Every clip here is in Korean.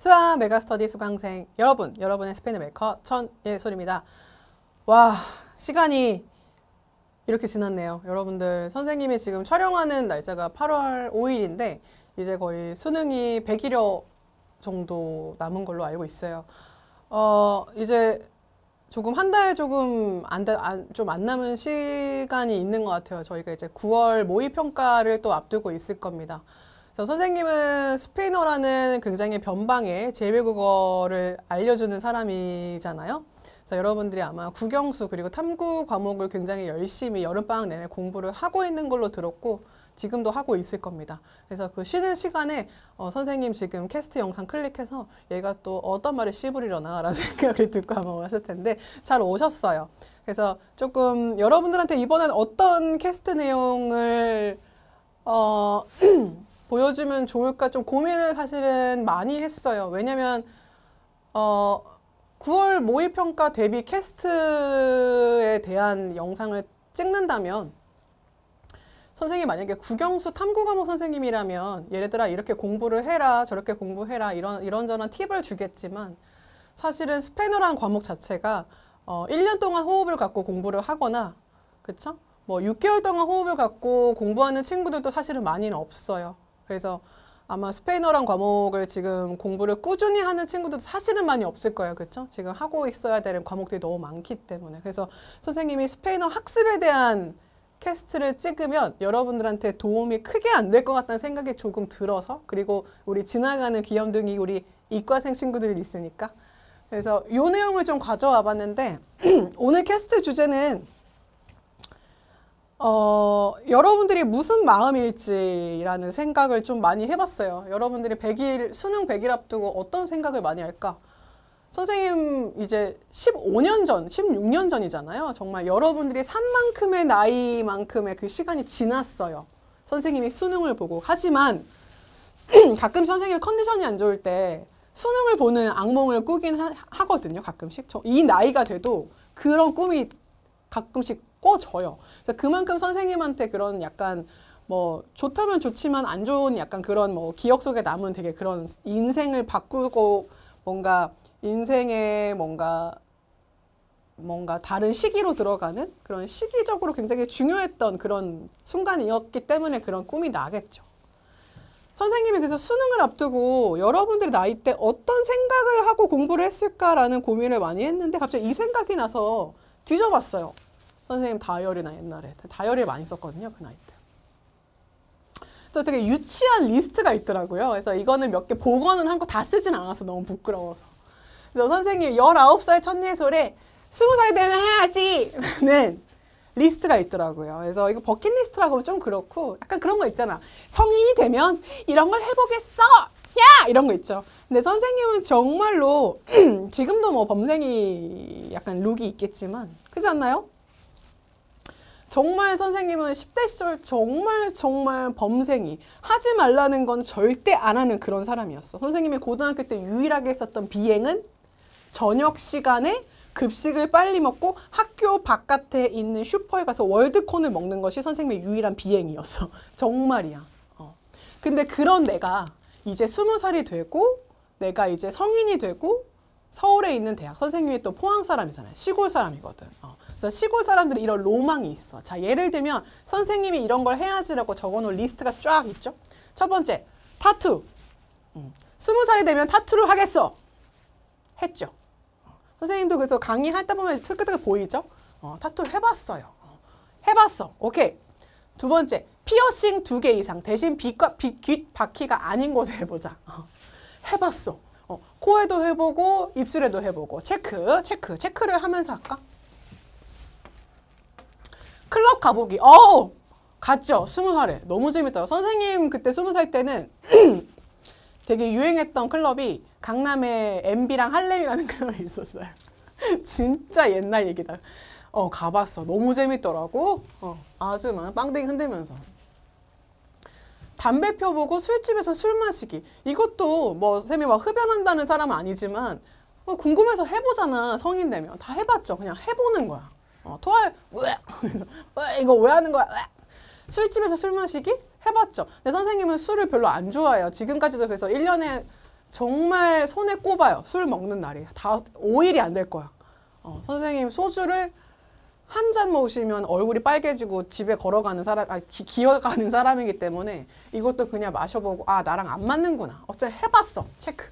스와 메가스터디 수강생 여러분, 여러분의 스페인어 메이커 천예솔입니다. 와, 시간이 이렇게 지났네요. 여러분들, 선생님이 지금 촬영하는 날짜가 8월 5일인데 이제 거의 수능이 100일여 정도 남은 걸로 알고 있어요. 이제 조금 한 달 조금 좀 안 남은 시간이 있는 것 같아요. 저희가 이제 9월 모의평가를 또 앞두고 있을 겁니다. 선생님은 스페인어라는 굉장히 변방의 제1외국어를 알려주는 사람이잖아요. 여러분들이 아마 국영수 그리고 탐구 과목을 굉장히 열심히 여름방학 내내 공부를 하고 있는 걸로 들었고 지금도 하고 있을 겁니다. 그래서 그 쉬는 시간에 선생님 지금 캐스트 영상 클릭해서 얘가 또 어떤 말을 씨부리려나 라는 생각을 듣고 아마 왔을 텐데 잘 오셨어요. 그래서 조금 여러분들한테 이번엔 어떤 캐스트 내용을 보여주면 좋을까 좀 고민을 사실은 많이 했어요. 왜냐면 9월 모의평가 대비 캐스트에 대한 영상을 찍는다면 선생님이 만약에 국영수 탐구 과목 선생님이라면 얘들아 이렇게 공부를 해라 저렇게 공부해라 이런저런 팁을 주겠지만 사실은 스페인어라는 과목 자체가 1년 동안 호흡을 갖고 공부를 하거나 그쵸? 뭐 6개월 동안 호흡을 갖고 공부하는 친구들도 사실은 많이는 없어요. 그래서 아마 스페인어란 과목을 지금 공부를 꾸준히 하는 친구들도 사실은 많이 없을 거예요. 그렇죠? 지금 하고 있어야 되는 과목들이 너무 많기 때문에. 그래서 선생님이 스페인어 학습에 대한 캐스트를 찍으면 여러분들한테 도움이 크게 안 될 것 같다는 생각이 조금 들어서 그리고 우리 지나가는 귀염둥이 우리 이과생 친구들이 있으니까 그래서 이 내용을 좀 가져와 봤는데 오늘 캐스트 주제는 여러분들이 무슨 마음일지라는 생각을 좀 많이 해봤어요. 여러분들이 수능 100일 앞두고 어떤 생각을 많이 할까? 선생님 이제 15년 전, 16년 전이잖아요. 정말 여러분들이 산 만큼의 나이만큼의 그 시간이 지났어요. 선생님이 수능을 보고. 하지만 가끔 선생님 컨디션이 안 좋을 때 수능을 보는 악몽을 꾸긴 하거든요. 가끔씩. 이 나이가 돼도 그런 꿈이 가끔씩 꿔져요. 그래서 그만큼 선생님한테 그런 약간 뭐 좋다면 좋지만 안 좋은 약간 그런 뭐 기억 속에 남은 되게 그런 인생을 바꾸고 뭔가 인생의 뭔가 다른 시기로 들어가는 그런 시기적으로 굉장히 중요했던 그런 순간이었기 때문에 그런 꿈이 나겠죠. 선생님이 그래서 수능을 앞두고 여러분들의 나이 때 어떤 생각을 하고 공부를 했을까라는 고민을 많이 했는데 갑자기 이 생각이 나서 뒤져봤어요. 선생님 다이어리나 옛날에 다이어리를 많이 썼거든요. 그 나이 때. 그래서 되게 유치한 리스트가 있더라고요. 그래서 이거는 몇 개 복원은 한 거 다 쓰진 않아서 너무 부끄러워서. 그래서 선생님 19살 천예솔에 20살이 되면 해야지! 는 리스트가 있더라고요. 그래서 이거 버킷리스트라고 하면 좀 그렇고 약간 그런 거 있잖아. 성인이 되면 이런 걸 해보겠어! 야! 이런 거 있죠. 근데 선생님은 정말로 지금도 뭐 범생이 약간 룩이 있겠지만 그렇지 않나요? 정말 선생님은 10대 시절 정말 범생이 하지 말라는 건 절대 안 하는 그런 사람이었어. 선생님이 고등학교 때 유일하게 했었던 비행은 저녁 시간에 급식을 빨리 먹고 학교 바깥에 있는 슈퍼에 가서 월드콘을 먹는 것이 선생님의 유일한 비행이었어. 정말이야. 근데 그런 내가 이제 20살이 되고 내가 이제 성인이 되고 서울에 있는 대학 선생님이 또 포항 사람이잖아요. 시골 사람이거든. 그래서 시골 사람들이 이런 로망이 있어. 자, 예를 들면 선생님이 이런 걸 해야지라고 적어놓은 리스트가 쫙 있죠. 첫 번째, 타투. 20살이 되면 타투를 하겠어. 했죠. 선생님도 그래서 강의할 때 보면 틀끗하게 보이죠. 타투를 해봤어요. 해봤어. 오케이. 두 번째, 피어싱 2개 이상. 대신 귓 바퀴가 아닌 곳에 해보자. 해봤어. 코에도 해보고 입술에도 해보고 체크를 하면서 할까? 클럽 가보기. 갔죠. 20살에. 너무 재밌더라고요. 선생님 그때 20살 때는 되게 유행했던 클럽이 강남에 MB랑 할렘이라는 클럽이 있었어요. 진짜 옛날 얘기다. 가봤어. 너무 재밌더라고. 아주 막 빵댕이 흔들면서. 담배 펴보고 술집에서 술 마시기. 이것도 뭐 쌤이 막 흡연한다는 사람은 아니지만 궁금해서 해보잖아. 성인 되면. 다 해봤죠. 그냥 해보는 거야. 토할 이거 왜 하는 거야? 술집에서 술 마시기? 해봤죠. 근데 선생님은 술을 별로 안 좋아해요. 지금까지도 그래서 1년에 정말 손에 꼽아요. 술 먹는 날이. 5일이 안 될 거야. 선생님 소주를 한 잔 마시면 얼굴이 빨개지고 집에 걸어가는 사람, 기어가는 사람이기 때문에 이것도 그냥 마셔보고, 아, 나랑 안 맞는구나. 어쨌든 해봤어. 체크.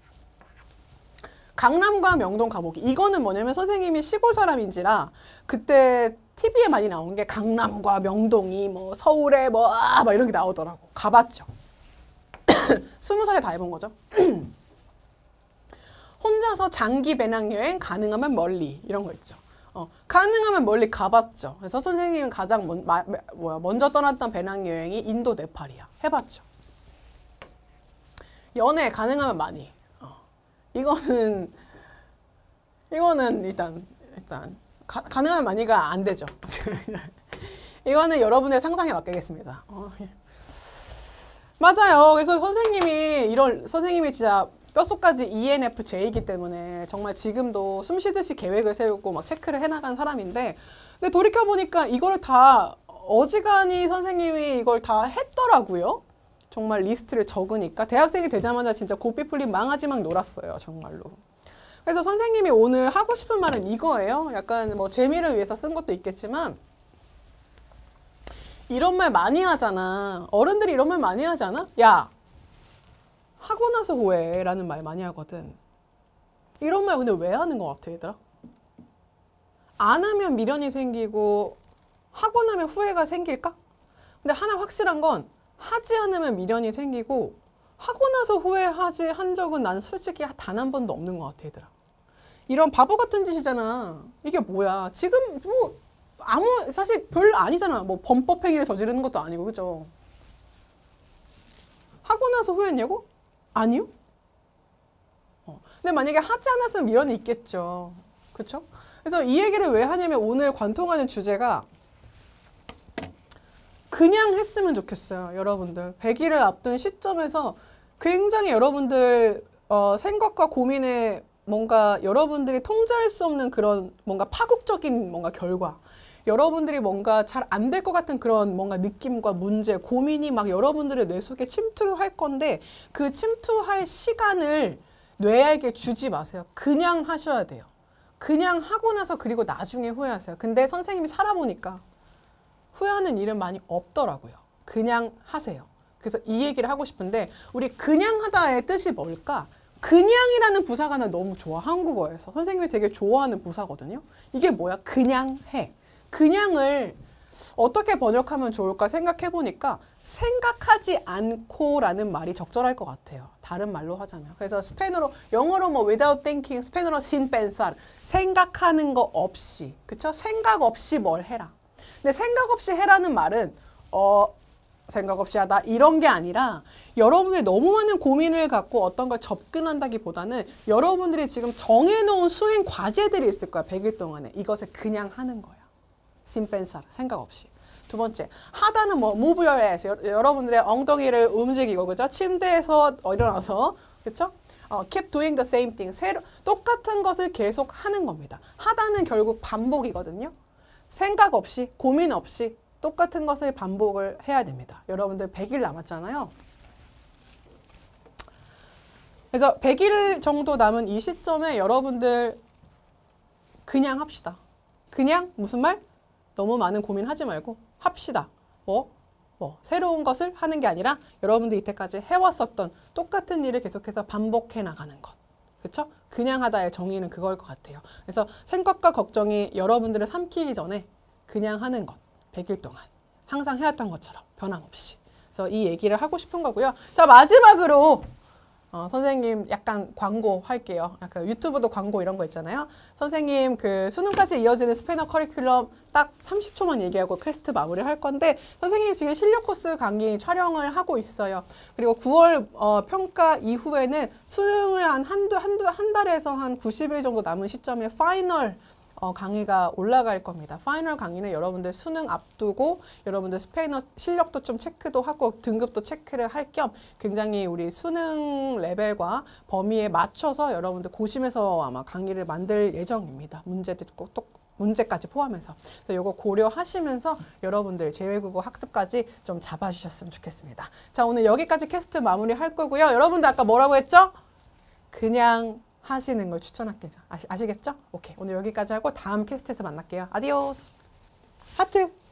강남과 명동 가보기. 이거는 뭐냐면 선생님이 시골 사람인지라 그때 TV에 많이 나온 게 강남과 명동이 뭐 서울에 뭐, 막 이런 게 나오더라고. 가봤죠. 20살에 다 해본 거죠. 혼자서 장기 배낭여행 가능하면 멀리 이런 거 있죠. 가능하면 멀리 가봤죠. 그래서 선생님은 가장 먼저 떠났던 배낭여행이 인도 네팔이야. 해봤죠. 연애 가능하면 많이. 이거는 일단 가능하면 많이가 안 되죠. 이거는 여러분의 상상에 맡기겠습니다. 맞아요. 그래서 선생님이 진짜 뼛속까지 ENFJ이기 때문에 정말 지금도 숨쉬듯이 계획을 세우고 막 체크를 해나간 사람인데, 근데 돌이켜보니까 이걸 다 어지간히 선생님이 이걸 다 했더라고요. 정말 리스트를 적으니까. 대학생이 되자마자 진짜 고삐풀린 망아지막 놀았어요. 정말로. 그래서 선생님이 오늘 하고 싶은 말은 이거예요. 약간 뭐 재미를 위해서 쓴 것도 있겠지만, 이런 말 많이 하잖아. 어른들이 이런 말 많이 하지 않아? 야, 하고 나서 후회라는 말 많이 하거든. 이런 말 근데 왜 하는 것 같아, 얘들아? 안 하면 미련이 생기고 하고 나면 후회가 생길까? 근데 하나 확실한 건 하지 않으면 미련이 생기고 하고 나서 후회하지 한 적은 난 솔직히 단 한 번도 없는 것 같아, 얘들아. 이런 바보 같은 짓이잖아. 이게 뭐야? 지금 뭐 사실 별 아니잖아. 뭐 범법행위를 저지르는 것도 아니고, 그죠? 하고 나서 후회했냐고? 아니요. 근데 만약에 하지 않았으면 미련이 있겠죠. 그쵸? 그래서 이 얘기를 왜 하냐면 오늘 관통하는 주제가 그냥 했으면 좋겠어요. 여러분들 100일을 앞둔 시점에서 굉장히 여러분들 생각과 고민에 뭔가 여러분들이 통제할 수 없는 그런 뭔가 파국적인 뭔가 결과, 여러분들이 뭔가 잘 안 될 것 같은 그런 뭔가 느낌과 문제, 고민이 막 여러분들의 뇌 속에 침투를 할 건데, 그 침투할 시간을 뇌에게 주지 마세요. 그냥 하셔야 돼요. 그냥 하고 나서 그리고 나중에 후회하세요. 근데 선생님이 살아보니까 후회하는 일은 많이 없더라고요. 그냥 하세요. 그래서 이 얘기를 하고 싶은데, 우리 그냥 하다의 뜻이 뭘까? 그냥이라는 부사가 나 너무 좋아. 한국어에서 선생님이 되게 좋아하는 부사거든요. 이게 뭐야? 그냥 해. 그냥을 어떻게 번역하면 좋을까 생각해 보니까 생각하지 않고 라는 말이 적절할 것 같아요. 다른 말로 하자면. 그래서 스페인어로, 영어로 뭐 without thinking, 스페인어로 sin pensar, 생각하는 거 없이, 그쵸? 생각 없이 뭘 해라. 근데 생각 없이 해라는 말은 생각 없이 하다 이런 게 아니라, 여러분이 너무 많은 고민을 갖고 어떤 걸 접근한다기보다는 여러분들이 지금 정해놓은 수행 과제들이 있을 거야. 100일 동안에. 이것을 그냥 하는 거야. sin pensar, 생각 없이. 두 번째, 하다는 뭐 move your ass, 여러분들의 엉덩이를 움직이고, 그죠? 침대에서 일어나서, 그쵸? keep doing the same thing, 똑같은 것을 계속 하는 겁니다. 하다는 결국 반복이거든요. 생각 없이, 고민 없이 똑같은 것을 반복을 해야 됩니다. 여러분들 100일 남았잖아요. 그래서 100일 정도 남은 이 시점에 여러분들 그냥 합시다. 그냥 무슨 말? 너무 많은 고민하지 말고 합시다. 새로운 것을 하는 게 아니라 여러분들이 이때까지 해왔었던 똑같은 일을 계속해서 반복해 나가는 것. 그쵸? 그냥 하다의 정의는 그걸 것 같아요. 그래서 생각과 걱정이 여러분들을 삼키기 전에 그냥 하는 것. 100일 동안. 항상 해왔던 것처럼 변함없이. 그래서 이 얘기를 하고 싶은 거고요. 자, 마지막으로 선생님 약간 광고 할게요. 약간 유튜브도 광고 이런 거 있잖아요. 선생님 그 수능까지 이어지는 스페인어 커리큘럼 딱 30초만 얘기하고 퀘스트 마무리 할 건데, 선생님 지금 실력 코스 강의 촬영을 하고 있어요. 그리고 9월 평가 이후에는 수능을 한 달에서 한 90일 정도 남은 시점에 파이널 강의가 올라갈 겁니다. 파이널 강의는 여러분들 수능 앞두고 여러분들 스페인어 실력도 좀 체크도 하고 등급도 체크를 할 겸 굉장히 우리 수능 레벨과 범위에 맞춰서 여러분들 고심해서 아마 강의를 만들 예정입니다. 문제까지 포함해서. 그래서 이거 고려하시면서 여러분들 제외국어 학습까지 좀 잡아주셨으면 좋겠습니다. 자, 오늘 여기까지 캐스트 마무리 할 거고요. 여러분들 아까 뭐라고 했죠? 그냥 하시는 걸 추천할게요. 아시겠죠? 오케이. 오늘 여기까지 하고 다음 캐스트에서 만날게요. 아디오스. 하트.